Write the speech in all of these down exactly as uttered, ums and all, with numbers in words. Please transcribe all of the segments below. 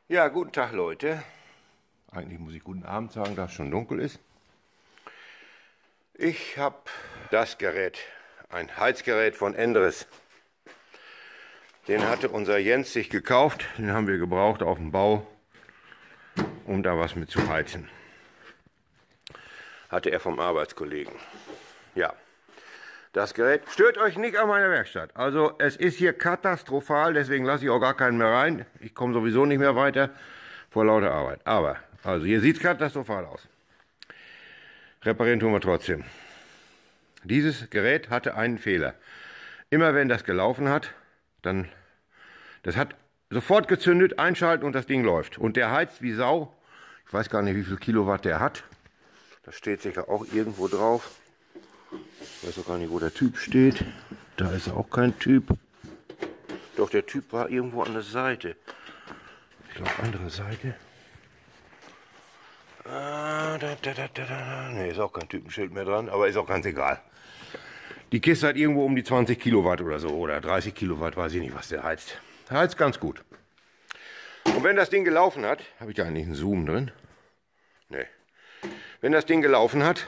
Ja, guten Tag Leute. Eigentlich muss ich guten Abend sagen, da es schon dunkel ist. Ich habe das Gerät, ein Heizgerät von Endres. Den hatte unser Jens sich gekauft, den haben wir gebraucht auf dem Bau, um da was mit zu heizen. Hatte er vom Arbeitskollegen. Ja, das Gerät stört euch nicht an meiner Werkstatt. Also es ist hier katastrophal, deswegen lasse ich auch gar keinen mehr rein. Ich komme sowieso nicht mehr weiter vor lauter Arbeit. Aber, also hier sieht es katastrophal aus. Reparieren tun wir trotzdem. Dieses Gerät hatte einen Fehler. Immer wenn das gelaufen hat, dann, das hat sofort gezündet, einschalten und das Ding läuft. Und der heizt wie Sau. Ich weiß gar nicht, wie viel Kilowatt der hat. Das steht sicher auch irgendwo drauf. Ich weiß auch gar nicht, wo der Typ steht. Da ist auch kein Typ. Doch, der Typ war irgendwo an der Seite. Ich glaube, andere Seite. Ah, da, da, da, da, da. Ne, ist auch kein Typenschild mehr dran, aber ist auch ganz egal. Die Kiste hat irgendwo um die zwanzig Kilowatt oder so, oder dreißig Kilowatt, weiß ich nicht, was der heizt. Der heizt ganz gut. Und wenn das Ding gelaufen hat, habe ich da eigentlich einen Zoom drin? Ne. Wenn das Ding gelaufen hat,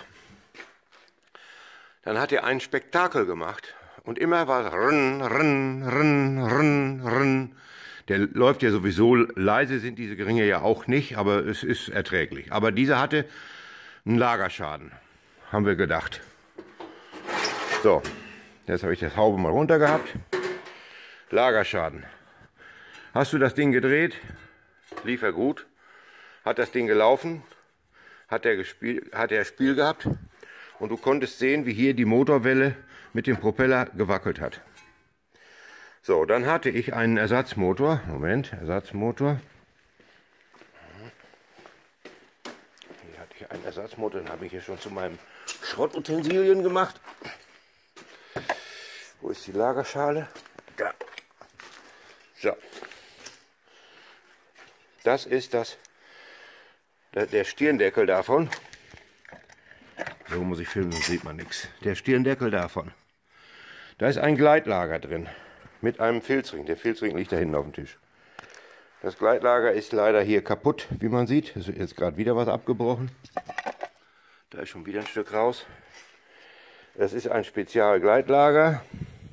dann hat er ein Spektakel gemacht. Und immer war es rn, rn, rn, rn, rn. Der läuft ja sowieso, leise sind diese Geringe ja auch nicht, aber es ist erträglich. Aber dieser hatte einen Lagerschaden, haben wir gedacht. So, jetzt habe ich das Haube mal runter gehabt. Lagerschaden. Hast du das Ding gedreht? Lief er gut. Hat das Ding gelaufen? Hat er gespielt, hat er Spiel gehabt? Und du konntest sehen, wie hier die Motorwelle mit dem Propeller gewackelt hat. So, dann hatte ich einen Ersatzmotor. Moment, Ersatzmotor. Hier hatte ich einen Ersatzmotor, den habe ich hier schon zu meinen Schrottutensilien gemacht. Wo ist die Lagerschale? Da. So. Das ist das, der Stirndeckel davon. So muss ich filmen, sonst sieht man nichts. Der Stirndeckel davon. Da ist ein Gleitlager drin. Mit einem Filzring. Der Filzring liegt da hinten auf dem Tisch. Das Gleitlager ist leider hier kaputt, wie man sieht. Es ist jetzt gerade wieder was abgebrochen. Da ist schon wieder ein Stück raus. Das ist ein Spezialgleitlager.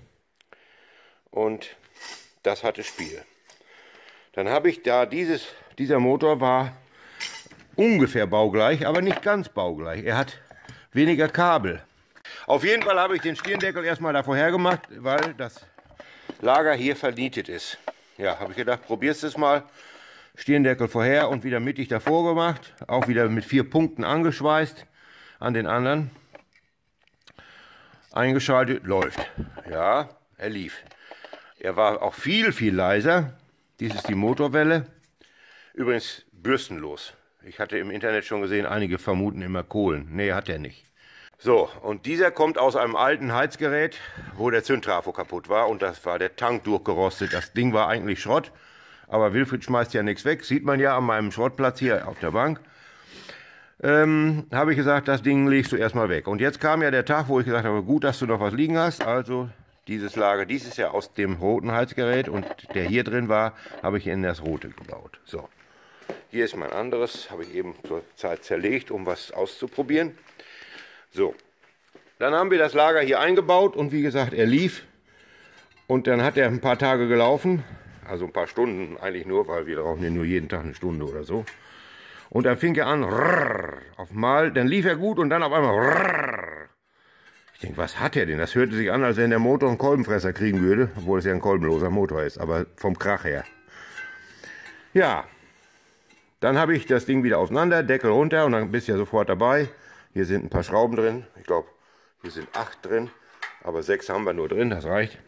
Und das hatte Spiel. Dann habe ich da dieses, dieser Motor war ungefähr baugleich, aber nicht ganz baugleich. Er hat weniger Kabel. Auf jeden Fall habe ich den Stirndeckel erstmal da vorher gemacht, weil das Lager hier vernietet ist. Ja, habe ich gedacht, probierst es mal. Stirndeckel vorher und wieder mittig davor gemacht. Auch wieder mit vier Punkten angeschweißt an den anderen. Eingeschaltet, läuft. Ja, er lief. Er war auch viel, viel leiser. Dies ist die Motorwelle. Übrigens bürstenlos. Ich hatte im Internet schon gesehen, einige vermuten immer Kohlen. Nee, hat er nicht. So, und dieser kommt aus einem alten Heizgerät, wo der Zündtrafo kaputt war und das war der Tank durchgerostet. Das Ding war eigentlich Schrott, aber Wilfried schmeißt ja nichts weg. Sieht man ja an meinem Schrottplatz hier auf der Bank. Ähm, habe ich gesagt, das Ding legst du erstmal weg. Und jetzt kam ja der Tag, wo ich gesagt habe, gut, dass du noch was liegen hast. Also dieses Lager, dies ist ja aus dem roten Heizgerät und der hier drin war, habe ich in das rote gebaut. So. Hier ist mein anderes, habe ich eben zur Zeit zerlegt, um was auszuprobieren. So, dann haben wir das Lager hier eingebaut und wie gesagt, er lief. Und dann hat er ein paar Tage gelaufen, also ein paar Stunden eigentlich nur, weil wir brauchen ja nur jeden Tag eine Stunde oder so. Und dann fing er an, rrr, auf mal, dann lief er gut und dann auf einmal rrr. Ich denke, was hat er denn? Das hörte sich an, als wenn der Motor einen Kolbenfresser kriegen würde, obwohl es ja ein kolbenloser Motor ist, aber vom Krach her. Ja. Dann habe ich das Ding wieder auseinander, Deckel runter und dann bist du ja sofort dabei. Hier sind ein paar Schrauben drin. Ich glaube, hier sind acht drin, aber sechs haben wir nur drin, das reicht.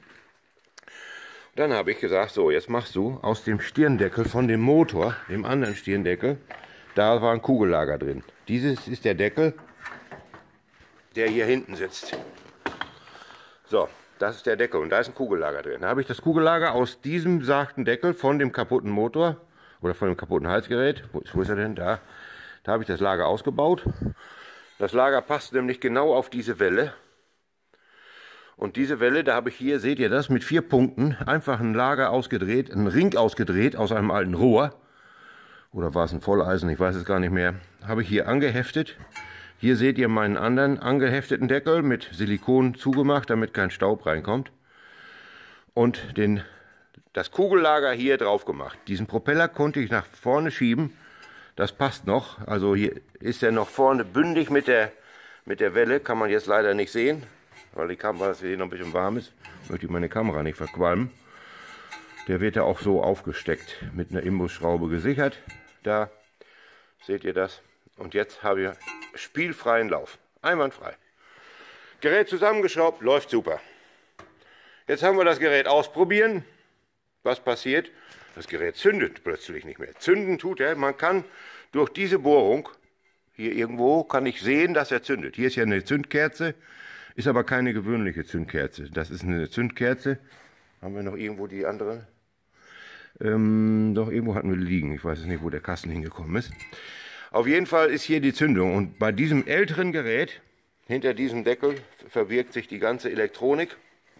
Dann habe ich gesagt, so, jetzt machst du aus dem Stirndeckel von dem Motor, dem anderen Stirndeckel, da war ein Kugellager drin. Dieses ist der Deckel, der hier hinten sitzt. So, das ist der Deckel und da ist ein Kugellager drin. Da habe ich das Kugellager aus diesem besagten Deckel von dem kaputten Motor oder von dem kaputten Heizgerät, wo, wo ist er denn? Da. Da habe ich das Lager ausgebaut. Das Lager passt nämlich genau auf diese Welle. Und diese Welle, da habe ich hier, seht ihr das, mit vier Punkten einfach ein Lager ausgedreht, einen Ring ausgedreht aus einem alten Rohr. oder war es ein Volleisen, ich weiß es gar nicht mehr, habe ich hier angeheftet. Hier seht ihr meinen anderen angehefteten Deckel mit Silikon zugemacht, damit kein Staub reinkommt. Und den, das Kugellager hier drauf gemacht. Diesen Propeller konnte ich nach vorne schieben. Das passt noch. Also hier ist er noch vorne bündig mit der, mit der Welle. Kann man jetzt leider nicht sehen, weil die Kamera hier noch ein bisschen warm ist. Möchte ich meine Kamera nicht verqualmen. Der wird ja auch so aufgesteckt, mit einer Imbusschraube gesichert. Da seht ihr das. Und jetzt habe ich spielfreien Lauf. Einwandfrei. Gerät zusammengeschraubt, läuft super. Jetzt haben wir das Gerät ausprobieren. Was passiert? Das Gerät zündet plötzlich nicht mehr. Zünden tut er. Man kann durch diese Bohrung, hier irgendwo, kann ich sehen, dass er zündet. Hier ist ja eine Zündkerze, ist aber keine gewöhnliche Zündkerze. Das ist eine Zündkerze. Haben wir noch irgendwo die andere? Ähm, doch, irgendwo hatten wir liegen. Ich weiß jetzt nicht, wo der Kasten hingekommen ist. Auf jeden Fall ist hier die Zündung. Und bei diesem älteren Gerät, hinter diesem Deckel, verbirgt sich die ganze Elektronik.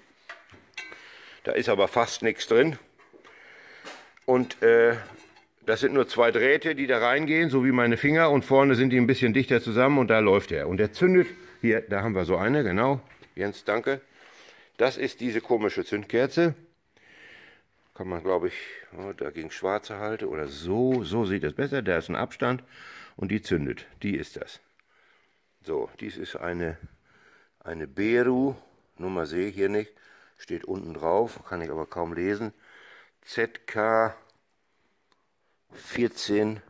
Da ist aber fast nichts drin. Und äh, das sind nur zwei Drähte, die da reingehen, so wie meine Finger. Und vorne sind die ein bisschen dichter zusammen und da läuft er. Und der zündet, hier, da haben wir so eine, genau. Jens, danke. Das ist diese komische Zündkerze. Kann man, glaube ich, oh, dagegen schwarze halte oder so. So sieht es besser. Da ist ein Abstand und die zündet. Die ist das. So, dies ist eine, eine Beru. Nummer sehe ich hier nicht. Steht unten drauf, kann ich aber kaum lesen. Z K vierzehn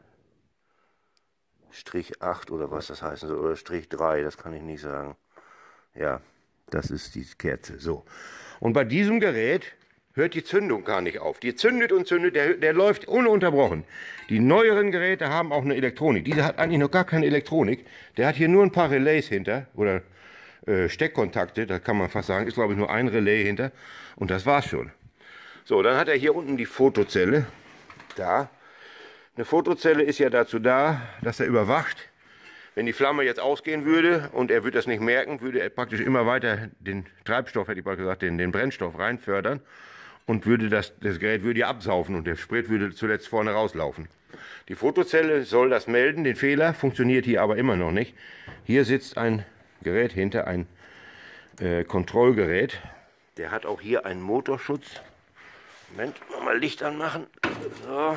acht oder was das heißen soll, oder Strich drei, das kann ich nicht sagen. Ja, das ist die Kerze. So. Und bei diesem Gerät hört die Zündung gar nicht auf. Die zündet und zündet, der, der läuft ununterbrochen. Die neueren Geräte haben auch eine Elektronik. Dieser hat eigentlich noch gar keine Elektronik. Der hat hier nur ein paar Relays hinter, oder äh, Steckkontakte, da kann man fast sagen, ist glaube ich nur ein Relais hinter. Und das war's schon. So, dann hat er hier unten die Fotozelle. Da. Eine Fotozelle ist ja dazu da, dass er überwacht. Wenn die Flamme jetzt ausgehen würde und er würde das nicht merken, würde er praktisch immer weiter den Treibstoff, hätte ich mal gesagt, den, den Brennstoff reinfördern und würde das, das Gerät würde ja absaufen und der Sprit würde zuletzt vorne rauslaufen. Die Fotozelle soll das melden, den Fehler, funktioniert hier aber immer noch nicht. Hier sitzt ein Gerät hinter, ein äh, Kontrollgerät. Der hat auch hier einen Motorschutz. Moment, mal Licht anmachen. So.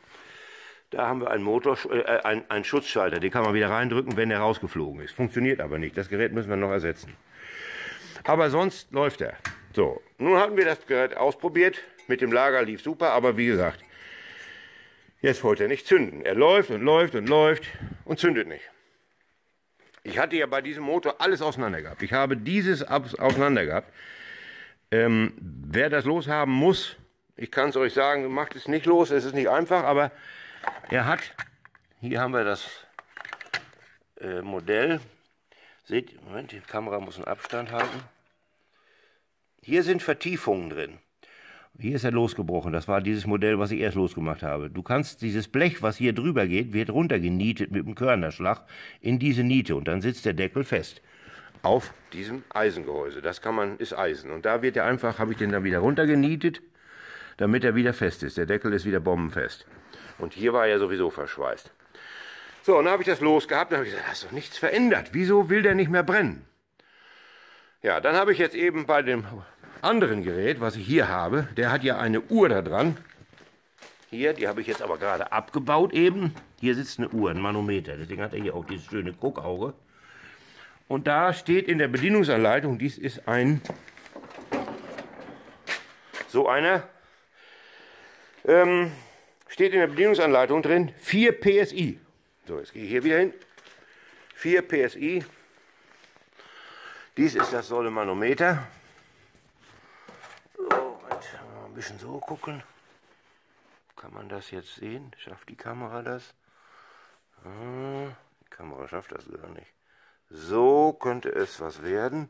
Da haben wir einen, Motor, äh, einen, einen Schutzschalter, den kann man wieder reindrücken, wenn der rausgeflogen ist. Funktioniert aber nicht, das Gerät müssen wir noch ersetzen. Aber sonst läuft er. So, nun hatten wir das Gerät ausprobiert, mit dem Lager lief super, aber wie gesagt, jetzt wollte er nicht zünden. Er läuft und läuft und läuft und zündet nicht. Ich hatte ja bei diesem Motor alles auseinander gehabt. Ich habe dieses auseinander gehabt. Ähm, wer das loshaben muss, ich kann es euch sagen, macht es nicht los, es ist nicht einfach, aber er hat, hier haben wir das äh, Modell, seht, Moment, die Kamera muss einen Abstand halten. Hier sind Vertiefungen drin. Hier ist er losgebrochen, das war dieses Modell, was ich erst losgemacht habe. Du kannst dieses Blech, was hier drüber geht, wird runtergenietet mit dem Körnerschlag in diese Niete und dann sitzt der Deckel fest auf diesem Eisengehäuse. Das kann man, ist Eisen und da wird er einfach, habe ich den dann wieder runtergenietet, damit er wieder fest ist. Der Deckel ist wieder bombenfest. Und hier war er sowieso verschweißt. So, und dann habe ich das losgehabt und habe gesagt, da ist doch nichts verändert. Wieso will der nicht mehr brennen? Ja, dann habe ich jetzt eben bei dem anderen Gerät, was ich hier habe, der hat ja eine Uhr da dran. Hier, die habe ich jetzt aber gerade abgebaut eben. Hier sitzt eine Uhr, ein Manometer. Deswegen hat er hier auch dieses schöne Guckauge. Und da steht in der Bedienungsanleitung, dies ist ein, so einer, ähm, steht in der Bedienungsanleitung drin, vier P S I. So, jetzt gehe ich hier wieder hin. vier P S I. Dies ist das Solemanometer. So, mal ein bisschen so gucken. Kann man das jetzt sehen? Schafft die Kamera das? Ah, die Kamera schafft das gar nicht. So könnte es was werden.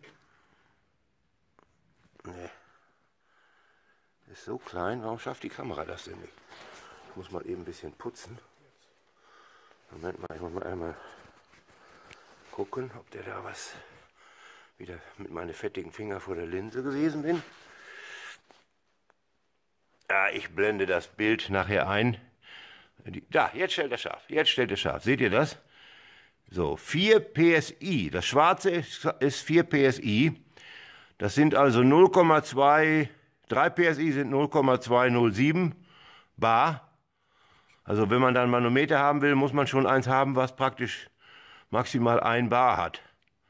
Nee. Ist so klein, warum schafft die Kamera das denn nicht? Ich muss mal eben ein bisschen putzen. Moment mal, ich muss mal einmal gucken, ob der da was wieder mit meinen fettigen Fingern vor der Linse gewesen bin. Ja, ich blende das Bild nachher ein. Da, jetzt stellt er scharf. Jetzt stellt er scharf. Seht ihr das? So, vier P S I. Das schwarze ist vier P S I. Das sind also null Komma zwei, drei P S I sind null Komma zweihundertsieben bar. Also wenn man dann ein Manometer haben will, muss man schon eins haben, was praktisch maximal ein bar hat.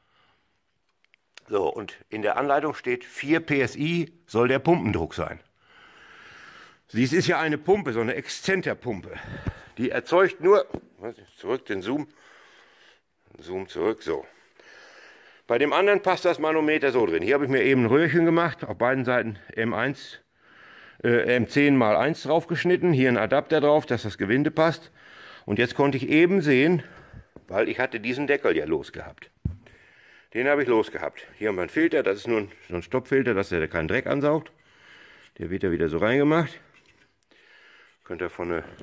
So, und in der Anleitung steht vier P S I soll der Pumpendruck sein. Dies ist ja eine Pumpe, so eine Exzenterpumpe. Die erzeugt nur, zurück den Zoom, Zoom zurück, so. Bei dem anderen passt das Manometer so drin. Hier habe ich mir eben ein Röhrchen gemacht, auf beiden Seiten M eins, äh, M zehn mal eins draufgeschnitten, hier ein Adapter drauf, dass das Gewinde passt. Und jetzt konnte ich eben sehen, weil ich hatte diesen Deckel ja losgehabt. Den habe ich losgehabt. Hier haben wir einen Filter, das ist nur ein, so ein Stoppfilter, dass der keinen Dreck ansaugt. Der wird ja wieder so reingemacht. Könnt ihr von der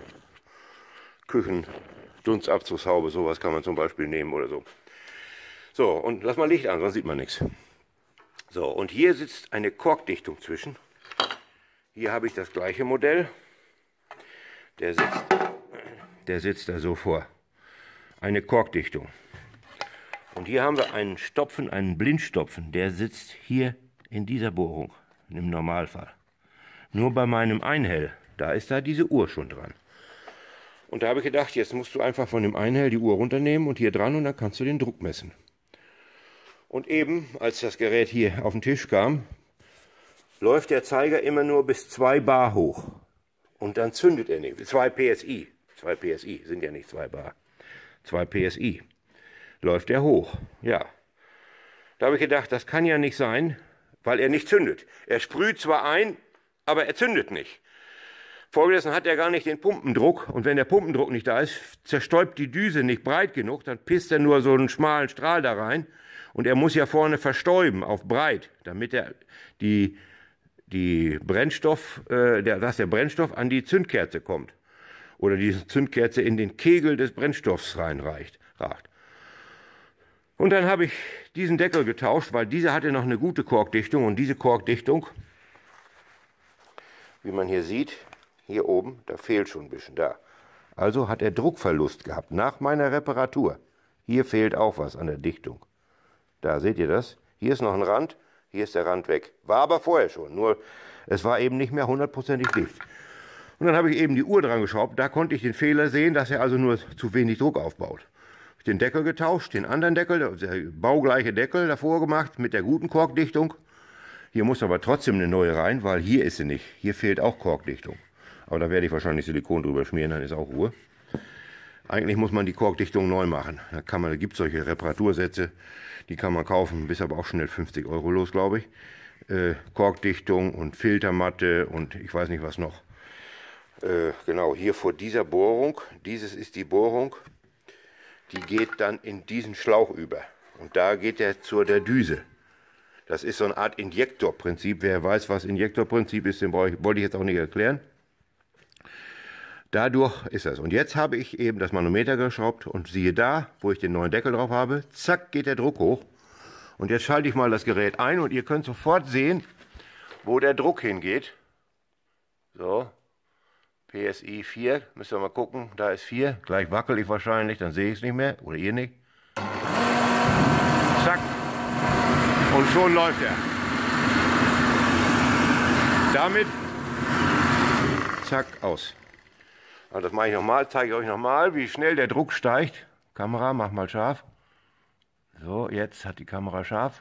Küchendunstabzugshaube, sowas kann man zum Beispiel nehmen oder so. So, und lass mal Licht an, sonst sieht man nichts. So, und hier sitzt eine Korkdichtung zwischen. Hier habe ich das gleiche Modell. Der sitzt, der sitzt da so vor. Eine Korkdichtung. Und hier haben wir einen Stopfen, einen Blindstopfen. Der sitzt hier in dieser Bohrung, im Normalfall. Nur bei meinem Einhell, da ist da diese Uhr schon dran. Und da habe ich gedacht, jetzt musst du einfach von dem Einhell die Uhr runternehmen und hier dran und dann kannst du den Druck messen. Und eben, als das Gerät hier auf den Tisch kam, läuft der Zeiger immer nur bis zwei bar hoch. Und dann zündet er nicht. zwei P S I. zwei P S I sind ja nicht zwei bar. zwei P S I. Läuft er hoch. Ja. Da habe ich gedacht, das kann ja nicht sein, weil er nicht zündet. Er sprüht zwar ein, aber er zündet nicht. Folgedessen hat er gar nicht den Pumpendruck. Und wenn der Pumpendruck nicht da ist, zerstäubt die Düse nicht breit genug, dann pisst er nur so einen schmalen Strahl da rein. Und er muss ja vorne verstäuben auf breit, damit er die, die Brennstoff, äh, der, dass der Brennstoff an die Zündkerze kommt. Oder die Zündkerze in den Kegel des Brennstoffs reinreicht. Ragt. Und dann habe ich diesen Deckel getauscht, weil dieser hatte noch eine gute Korkdichtung. Und diese Korkdichtung, wie man hier sieht, hier oben, da fehlt schon ein bisschen da. Also hat er Druckverlust gehabt nach meiner Reparatur. Hier fehlt auch was an der Dichtung. Da seht ihr das. Hier ist noch ein Rand, hier ist der Rand weg. War aber vorher schon, nur es war eben nicht mehr hundertprozentig dicht. Und dann habe ich eben die Uhr dran geschraubt. Da konnte ich den Fehler sehen, dass er also nur zu wenig Druck aufbaut. Den Deckel getauscht, den anderen Deckel, der baugleiche Deckel davor gemacht mit der guten Korkdichtung. Hier muss aber trotzdem eine neue rein, weil hier ist sie nicht. Hier fehlt auch Korkdichtung. Aber da werde ich wahrscheinlich Silikon drüber schmieren, dann ist auch Ruhe. Eigentlich muss man die Korkdichtung neu machen. Da, kann man, da gibt es solche Reparatursätze, die kann man kaufen, bis aber auch schnell fünfzig Euro los, glaube ich. Äh, Korkdichtung und Filtermatte und ich weiß nicht was noch. Äh, genau, hier vor dieser Bohrung, dieses ist die Bohrung, die geht dann in diesen Schlauch über. Und da geht er zur der Düse. Das ist so eine Art Injektorprinzip. Wer weiß, was Injektorprinzip ist, den wollte ich jetzt auch nicht erklären. Dadurch ist das. Und jetzt habe ich eben das Manometer geschraubt und siehe da, wo ich den neuen Deckel drauf habe, zack, geht der Druck hoch. Und jetzt schalte ich mal das Gerät ein und ihr könnt sofort sehen, wo der Druck hingeht. So, P S I vier, müsst ihr mal gucken, da ist vier. Gleich wackel ich wahrscheinlich, dann sehe ich es nicht mehr, oder ihr nicht. Zack, und schon läuft er. Damit, zack, aus. Also das mache ich nochmal, zeige ich euch nochmal, wie schnell der Druck steigt. Kamera, mach mal scharf. So, jetzt hat die Kamera scharf.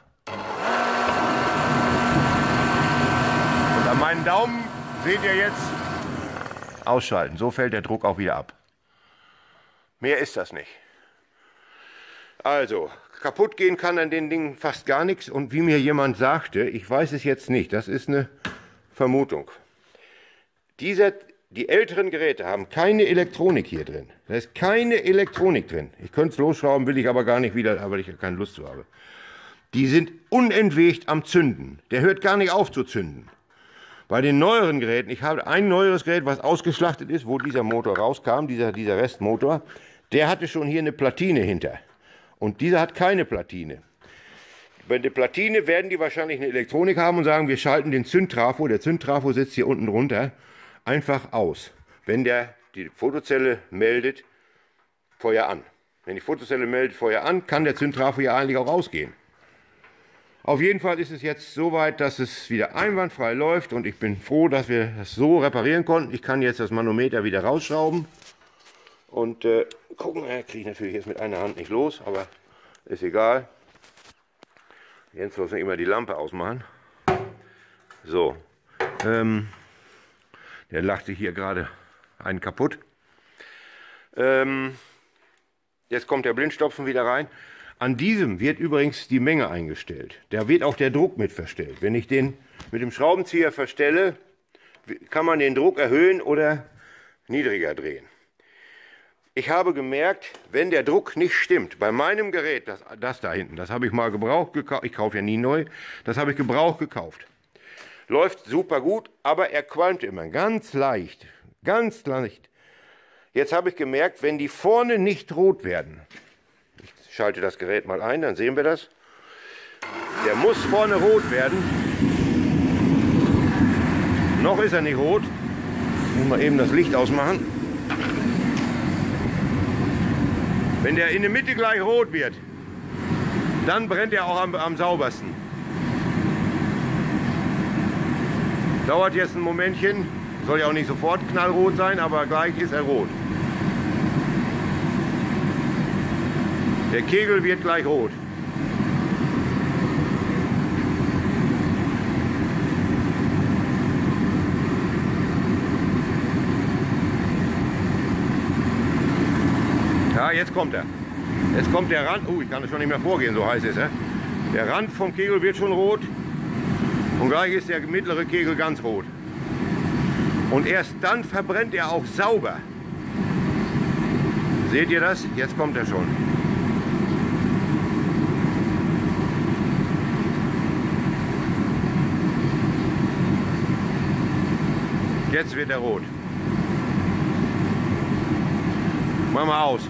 Und an meinen Daumen seht ihr jetzt, ausschalten. So fällt der Druck auch wieder ab. Mehr ist das nicht. Also, kaputt gehen kann an den Dingen fast gar nichts. Und wie mir jemand sagte, ich weiß es jetzt nicht, das ist eine Vermutung. Dieser Die älteren Geräte haben keine Elektronik hier drin. Da ist keine Elektronik drin. Ich könnte es losschrauben, will ich aber gar nicht wieder, weil ich keine Lust zu habe. Die sind unentwegt am Zünden. Der hört gar nicht auf zu zünden. Bei den neueren Geräten, ich habe ein neueres Gerät, was ausgeschlachtet ist, wo dieser Motor rauskam, dieser, dieser Restmotor, der hatte schon hier eine Platine hinter. Und dieser hat keine Platine. Bei der Platine werden die wahrscheinlich eine Elektronik haben und sagen, wir schalten den Zündtrafo, der Zündtrafo sitzt hier unten drunter, einfach aus. Wenn der die Fotozelle meldet, Feuer an. Wenn die Fotozelle meldet, Feuer an, kann der Zündtrafo ja eigentlich auch ausgehen. Auf jeden Fall ist es jetzt so weit, dass es wieder einwandfrei läuft und ich bin froh, dass wir das so reparieren konnten. Ich kann jetzt das Manometer wieder rausschrauben und äh, gucken, äh, kriege ich natürlich jetzt mit einer Hand nicht los, aber ist egal. Jetzt muss man immer die Lampe ausmachen. So, ähm, der lacht sich hier gerade einen kaputt. Ähm, jetzt kommt der Blindstopfen wieder rein. An diesem wird übrigens die Menge eingestellt. Da wird auch der Druck mit verstellt. Wenn ich den mit dem Schraubenzieher verstelle, kann man den Druck erhöhen oder niedriger drehen. Ich habe gemerkt, wenn der Druck nicht stimmt, bei meinem Gerät, das, das da hinten, das habe ich mal gebraucht gekauft, ich kaufe ja nie neu, das habe ich gebraucht gekauft. Läuft super gut, aber er qualmt immer ganz leicht, ganz leicht. Jetzt habe ich gemerkt, wenn die vorne nicht rot werden, ich schalte das Gerät mal ein, dann sehen wir das. Der muss vorne rot werden. Noch ist er nicht rot. Muss mal eben das Licht ausmachen. Wenn der in der Mitte gleich rot wird, dann brennt er auch am, am saubersten. Dauert jetzt ein Momentchen. Soll ja auch nicht sofort knallrot sein, aber gleich ist er rot. Der Kegel wird gleich rot. Ja, jetzt kommt er. Jetzt kommt der Rand. Oh, ich kann es schon nicht mehr vorgehen, so heiß ist er. Der Rand vom Kegel wird schon rot. Und gleich ist der mittlere Kegel ganz rot. Und erst dann verbrennt er auch sauber. Seht ihr das? Jetzt kommt er schon. Jetzt wird er rot. Mach mal aus.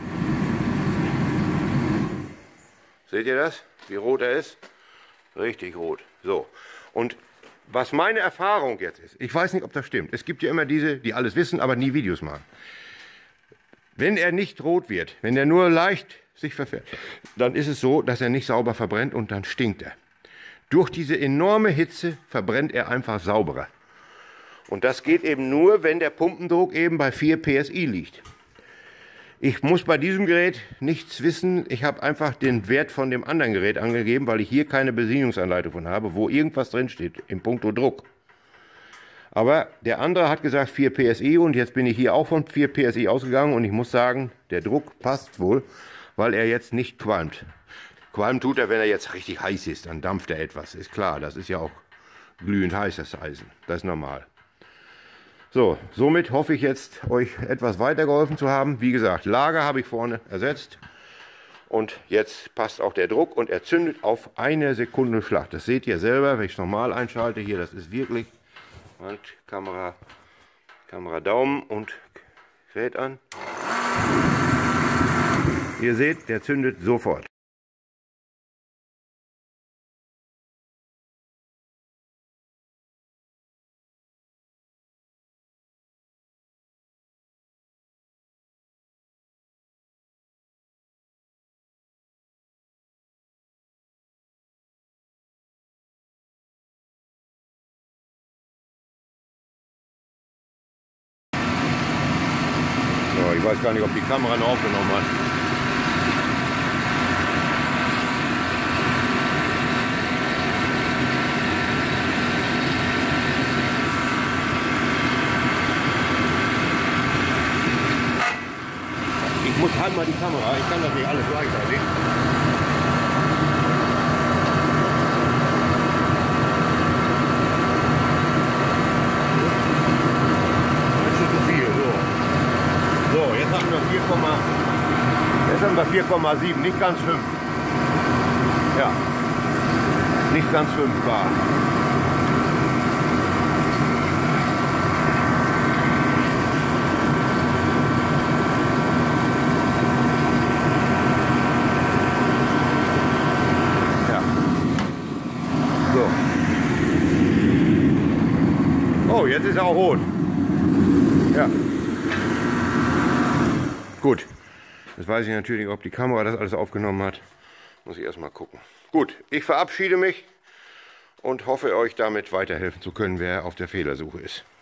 Seht ihr das? Wie rot er ist? Richtig rot. So. Und was meine Erfahrung jetzt ist, ich weiß nicht, ob das stimmt. Es gibt ja immer diese, die alles wissen, aber nie Videos machen. Wenn er nicht rot wird, wenn er nur leicht sich verfährt, dann ist es so, dass er nicht sauber verbrennt und dann stinkt er. Durch diese enorme Hitze verbrennt er einfach sauberer. Und das geht eben nur, wenn der Pumpendruck eben bei vier P S I liegt. Ich muss bei diesem Gerät nichts wissen. Ich habe einfach den Wert von dem anderen Gerät angegeben, weil ich hier keine Bedienungsanleitung von habe, wo irgendwas drin steht im Punkto Druck. Aber der andere hat gesagt vier P S I und jetzt bin ich hier auch von vier P S I ausgegangen und ich muss sagen, der Druck passt wohl, weil er jetzt nicht qualmt. Qualmen tut er, wenn er jetzt richtig heiß ist, dann dampft er etwas, ist klar. Das ist ja auch glühend heißes Eisen, das ist normal. So, somit hoffe ich jetzt, euch etwas weitergeholfen zu haben. Wie gesagt, Lager habe ich vorne ersetzt. Und jetzt passt auch der Druck und er zündet auf eine Sekunde Schlag. Das seht ihr selber, wenn ich es normal einschalte. Hier, das ist wirklich... Und Kamera, Kamera Daumen und Gerät an. Ihr seht, der zündet sofort. Ich weiß gar nicht, ob die Kamera noch aufgenommen hat. Ich muss halt mal die Kamera, ich kann das nicht alles gleichzeitig. Jetzt haben wir vier Komma sieben, nicht ganz fünf. Ja, nicht ganz fünf Bar. Ja. So. Oh, jetzt ist er auch rot. Ja. Gut, jetzt weiß ich natürlich, ob die Kamera das alles aufgenommen hat. Muss ich erstmal gucken. Gut, ich verabschiede mich und hoffe, euch damit weiterhelfen zu können, wer auf der Fehlersuche ist.